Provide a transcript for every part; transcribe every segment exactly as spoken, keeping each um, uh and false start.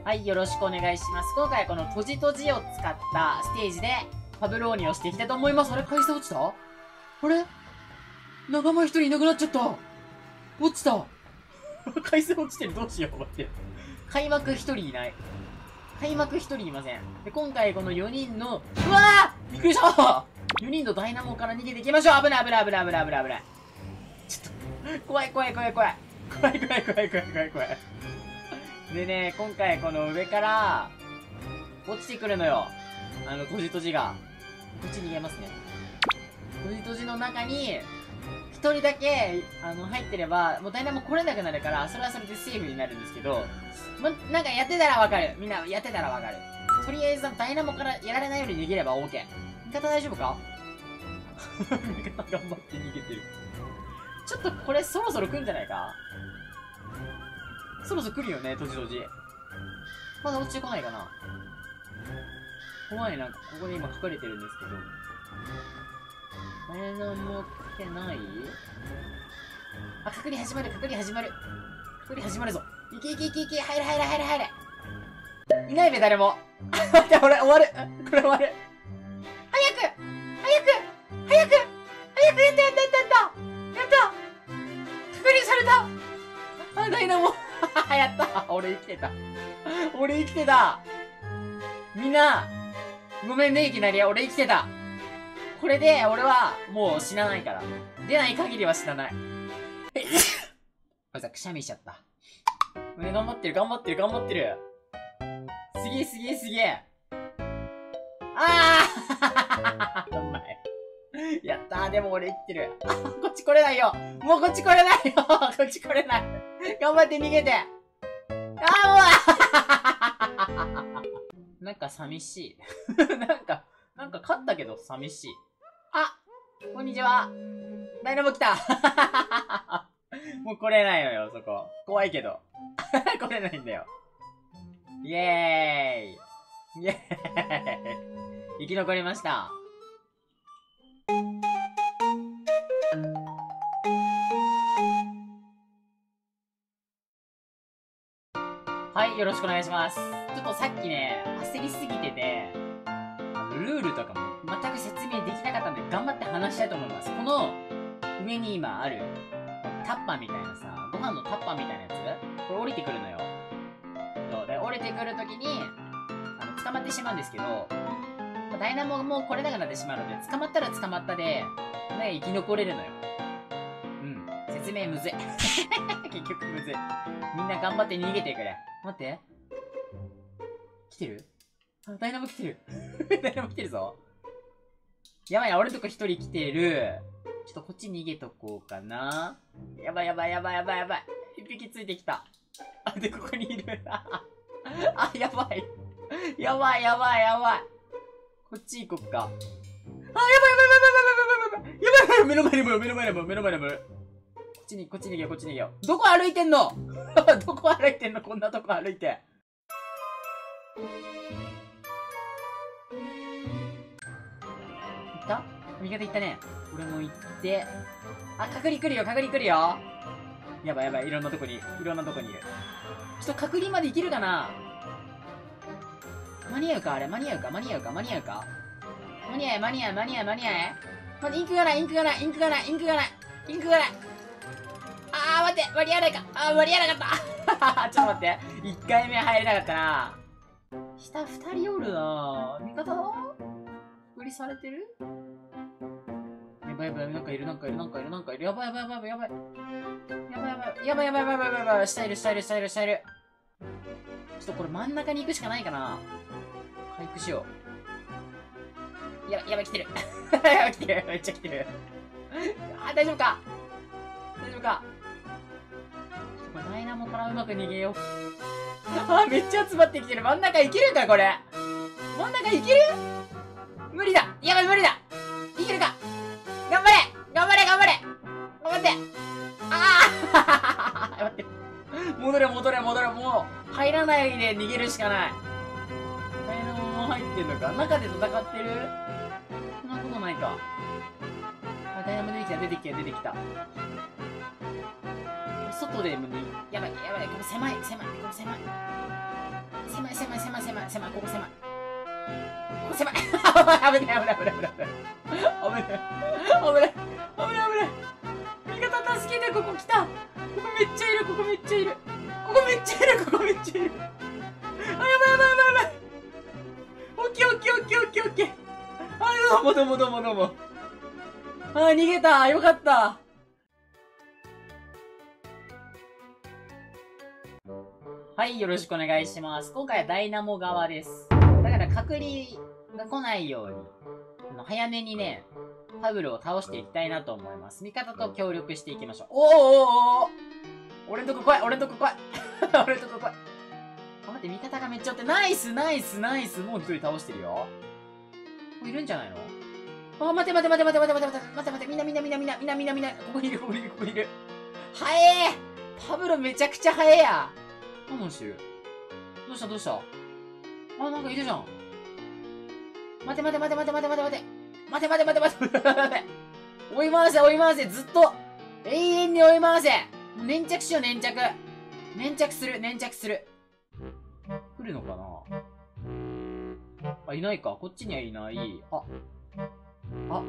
はい、よろしくお願いします。今回はこのとじとじを使ったステージでパブローニをしていきたいと思います。あれ、回線落ちた？あれ仲間一人いなくなっちゃった。落ちた。回線落ちてる。どうしよう。待って。開幕一人いない。開幕一人いません。で、今回このよにんの、うわーびっくりした !よ 人のダイナモから逃げていきましょう。危ない危ない危ない危ない危ない危ない。ちょっと、怖い怖い怖い怖い。怖い怖い怖い怖い怖い怖い。でね、今回この上から、落ちてくるのよ。あの、とじとじが。こっち逃げますね。とじとじの中に、一人だけ、あの、入ってれば、もうダイナモ来れなくなるから、それはそれでセーフになるんですけど、ま、なんかやってたらわかる。みんなやってたらわかる。とりあえず、ダイナモからやられないように逃げれば OK。味方大丈夫か？味方頑張って逃げてる。ちょっとこれそろそろ来んじゃないか？そろそろ来るよね、とじとじ。まだ落ちてこないかな。怖いな、ここで今書かれてるんですけど。ダイナモ来てない？あ、隔離始まる、隔離始まる。隔離始まるぞ。いけいけいけいけ、入れ入れ入れ入れ。いないべ、誰も。待って、俺、終わる。これ終わる。早く早く早く早くやったやったやったやったやった隔離された。あ、ダイナモやった俺生きてた俺生きてた。みんな、ごめんね、いきなり。俺生きてた。これで、俺は、もう死なないから。出ない限りは死なない。これさ、くしゃみしちゃった。ね、頑張ってる、頑張ってる、頑張ってる。すげえ、すげえ、すげえ。あーうまい。やったー、でも俺生きてる。あ、こっち来れないよ。もうこっち来れないよ。こっち来れない。頑張って逃げて。あーもうなんか寂しい。なんか、なんか勝ったけど寂しい。あ、こんにちは。ダイナモ来た。もう来れないのよ、そこ。怖いけど。来れないんだよ。イエーイ。イエーイ。生き残りました。はい、よろしくお願いします。ちょっとさっきね、焦りすぎてて、ルールとかも全く説明できなかったんで、頑張って話したいと思います。この上に今ある、タッパーみたいなさ、ご飯のタッパーみたいなやつ、これ降りてくるのよ。そうで、降りてくるときに、あの、捕まってしまうんですけど、ダイナモがもう来れなくなってしまうので、捕まったら捕まったで、ね、生き残れるのよ。うん。説明むずい。結局むずい。みんな頑張って逃げてくれ。待って。来てる？あ、ダイナモ来てる。ダイナモ来てるぞ。やばいな、俺のとこ一人来てる。ちょっとこっち逃げとこうかな。やばいやばいやばいやばいやばい。一匹ついてきた。あ、で、ここにいる。あ、やばい。やばいやばいやばい。こっち行こっか。あ、やばいやばいやばいやばいやばいやばいやばいやばい。目の前にも目の前にも目の前にも。こっちに、こっちに逃げよう、こっちに逃げよう。どこ歩いてんの？どこ歩いてんの？こんなとこ歩いて。行った？味方行ったね。俺も行って。あ、隔離来るよ、隔離来るよ。やばいやばい、いろんなとこに、いろんなとこにいる。ちょっと隔離まで行けるかな？間に合うかあれ、間に合うか間に合うか間に合うか間に合え、間に合え、間に合え、間に合え。待って、インクがない、インクがない、インクがない、インクがない、インクがない。あー、待って、間に合わないか。あー、間に合わなかった。ちょっと待って。いっかいめ入れなかったな。下ふたりおるな。味方だ？隔離されてる？やばいやばい、なんかいる、なんかいる、なんかいる、なんかいる。やばいやばいやばいやばい。やばいやばい、やばいやばいやばいやばいやばい。下いる、下いる、下いる、下いる。ちょっとこれ真ん中に行くしかないかな。回復しよう。やばい、やばい、来てる。やばい、来てる。めっちゃ来てる。あ、大丈夫か？大丈夫か？ちょっとこれダイナモからうまく逃げよう。あ、めっちゃ集まってきてる。真ん中いけるかこれ。真ん中いける？無理だ。やばい、無理だ。いけるか？頑張れ頑張れ頑張れ頑張って。ああ待って。戻れ戻れ戻れ。もう、入らないで逃げるしかない。ダイナモも入ってんのか？中で戦ってる？そんなことないか。あ、ダイナモ出てきた、出てきた、出てきた。 れ外でもね、やばい、やばい、ここ狭い、狭い、ここ狭い。狭い、狭い、狭い、狭い、狭い、ここ狭い。ここ狭い。危ない、危ない、危ない、危ない。危ない。危ない、危ない、危ない。味方助けて、ここ来た。ここめっちゃいる、ここめっちゃいる。ここめっちゃいる、ここめっちゃいる。あ、やばい、やばい、やばい、やばい。オッケー、オッケー、オッケー、オッケー、オッケー。あ、どうも、どうも、どうも、どうも。あ、逃げた。よかった。はい、よろしくお願いします。今回はダイナモ側です。だから隔離が来ないように、あの早めにね、ファブルを倒していきたいなと思います。味方と協力していきましょう。おーおーおーおー俺んとこ来い俺んとこ来い俺んとこ来いあ、待って、味方がめっちゃおって、ナイスナイスナイスもう一人倒してるよ。こいるんじゃないの？あ、待て待て待て待て待て待て待て待て待て、みんなみんなみんなみんなみんなみんなみんな、ここにいるここにいるここにいる。はえーパブロめちゃくちゃ早えや。何してる？どうしたどうした？あ、なんかいるじゃん。待て待て待て待て待て待て待て。待て待て待て待て待て待て。追い回せ追い回せ、ずっと永遠に追い回せ。粘着しよう粘着。粘着する粘着する。来るのかなあ、いないか。こっちにはいない。あ。あ。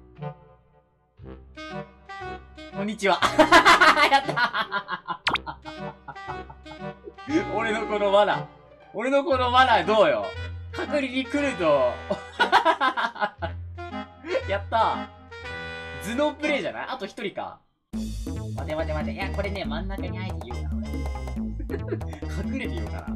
こんにちは。やった俺のこの罠。俺のこの罠どうよ。隔離に来ると。やった頭脳プレイじゃない？あと一人か。待て待て待て。いや、これね、真ん中にあえて言うな、俺。隠れて言うかな。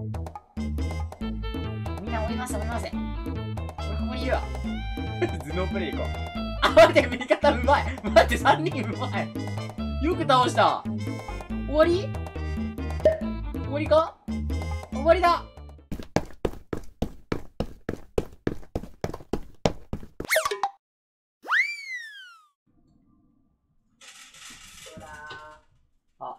みんな追います追います。俺ここにいるわ。頭脳プレイ行こう。あ、待って、味方うまい。待って、さんにんうまい。よく倒した。終わり？終わりか？終わりだ。あ、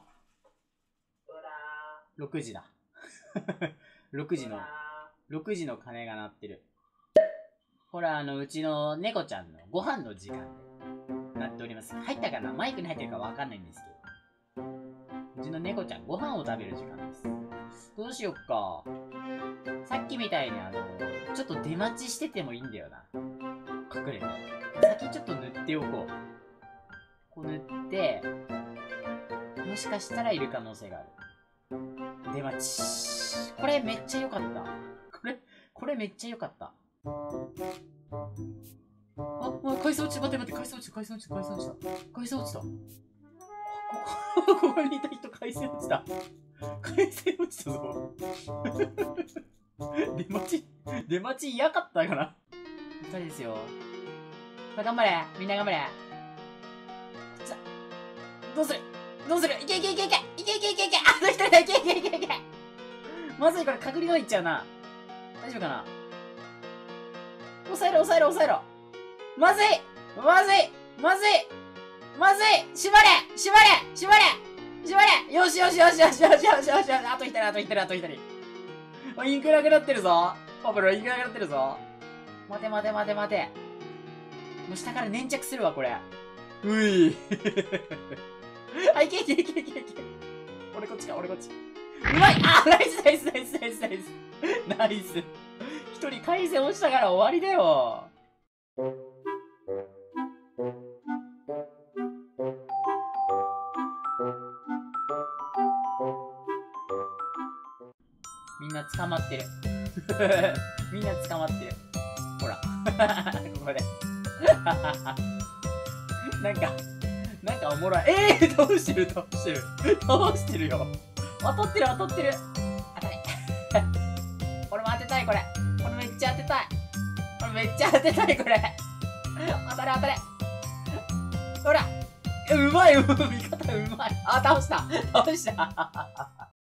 ろくじだ。ろくじの、ろくじの鐘が鳴ってる。ほら、あの、うちの猫ちゃんのご飯の時間でなっております。入ったかな？マイクに入ってるかわかんないんですけど。うちの猫ちゃん、ご飯を食べる時間です。どうしよっか。さっきみたいにあの、ちょっと出待ちしててもいいんだよな。隠れて。先ちょっと塗っておこう。こう塗って、もしかしたらいる可能性がある。出待ち。これめっちゃ良かった。これ、これめっちゃ良かった。あ、あ、海藻落ちた。待って待って、海藻落ちた、海藻落ちた、海藻落ちた。海藻落ちた。ここ、ここにいた人、海藻落ちた。海藻落ちたぞ。出待ち、出待ち嫌かったかな。ふたりですよ。さあ、頑張れ。みんな頑張れ。さあ、どうするどうするいけいけいけいけいけいけいけいけあの一人だいけいけいけいけまずい、これ隔離のいっちゃうな。大丈夫かな。抑えろ抑えろ抑えろ。まずいまずいまずいまずい縛れ縛れ縛れ縛れよしよしよしよしよしよしよしよしあと一人あと一人あと一人。インクなくなってるぞ。パブロインクなくなってるぞ。待て待て待て待て。もう下から粘着するわ、これ。ういあ、いけいけいけいけいけ。俺こっちか、俺こっち。うまいあ、ナイスナイスナイスナイスナイスナイス。一人回線落ちたから終わりだよ。みんな捕まってる。みんな捕まってる。ほら。ここで。なんか、なんかおもろい。ええー、倒してる、倒してる。倒してるよ。当たってる、当たってる。当たれ。俺も当てたい、これ。これめっちゃ当てたい。これめっちゃ当てたい、これ。当たれ、当たれ。ほら。うまい、味方うまい。あ、倒した。倒した。